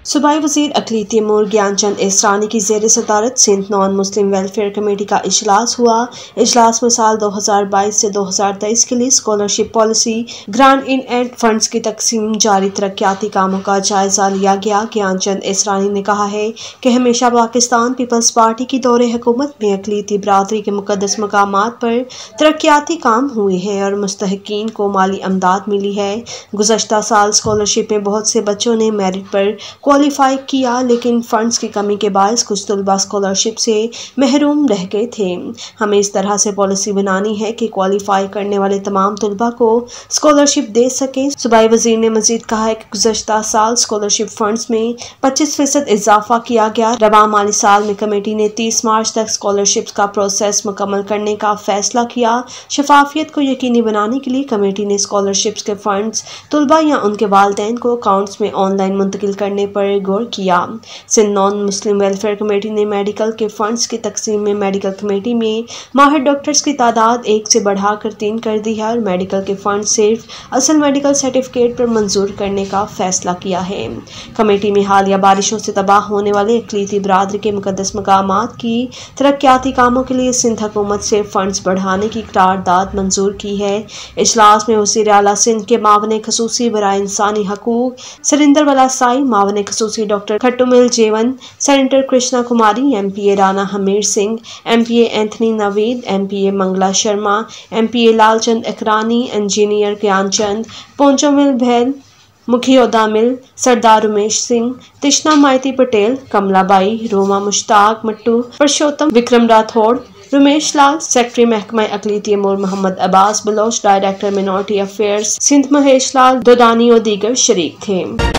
सूबाई वज़ीर अक़लीती अमूर ज्ञानचंद एसरानी की ज़ेर सदारत Sindh non Muslim welfare committee का इजलास हुआ। इजलास में साल 2022 से 2023 के लिए scholarship policy, grant in and funds की तकसीम, जारी तरक्याती कामों का जायजा लिया गया। ज्ञानचंद एसरानी ने कहा है कि हमेशा पाकिस्तान पीपल्स पार्टी की दौरे हुकूमत में अक़लीती बरादरी के मुक़द्दस मकामात पर तरक्याती काम हुए हैं और मुस्तहिकीन को माली अमदाद मिली है। गुज़श्ता साल स्कॉलरशिप में बहुत से बच्चों ने मेरिट पर क्वालिफाई किया, लेकिन फंड्स की कमी के बायस कुछ तलबा स्कॉलरशिप से महरूम रह गए थे। हमें इस तरह से पॉलिसी बनानी है कि क्वालिफाई करने वाले तमाम तलबा को स्कॉलरशिप दे सकें। सूबाई वज़ीर ने मजीद कहा है कि गुज़श्ता साल स्कॉलरशिप फंड्स में 25% इजाफा किया गया। रवा माली साल में कमेटी ने 30 मार्च तक स्कॉलरशिप का प्रोसेस मुकम्मल करने का फैसला किया। शफाफियत को यकीनी बनाने के लिए कमेटी ने स्कॉलरशिप के फंड्स तलबा या उनके वालिदैन को अकाउंट्स में ऑनलाइन मुंतकिल करने पर गौर किया। Sindh non Muslim welfare committee ने मेडिकल के फंड्स की तकसीम में मेडिकल कमेटी में माहिर डॉक्टर्स की तादाद 1 से बढ़ाकर 3 कर दी है और मेडिकल के फंड सिर्फ असल मेडिकल सर्टिफिकेट पर मंजूर करने का फैसला किया है। कमेटी में हालिया बारिशों से तबाह होने वाले अक़लीती बरादरी के मुक़द्दस मकामात की तरक्याती कामों के लिए सिंध हुकूमत से फंड्स बढ़ाने की करारदाद मंजूर की है। इजलास में वज़ीर आला सिंध के मावन ख़ुसूसी बराए इंसानी हकूक़ सरिंदर वाला साई, मावन ख़ुसूसी doctor Khatumal Jeewan, senator Krishna Kumari, MPA Rana Hamir Singh, MPA Anthony Naveed, MPA Mangla Sharma, MPA Lalchand Ukrani, engineer Gianchand, Poonjomal Bheel, मुखियोदा मिल, सरदार उमेश सिंह, तिश्ना माइती पटेल, कमलाबाई, रोमा मुश्ताक मट्टू, परशोत्तम विक्रम राठौड़, रमेश लाल, सेक्रेटरी महकमा अक़लीती अमूर Mohammad Abbas Baloch, director minority affairs Sindh Mahesh Lal Dodani और दीगर शरीक थे।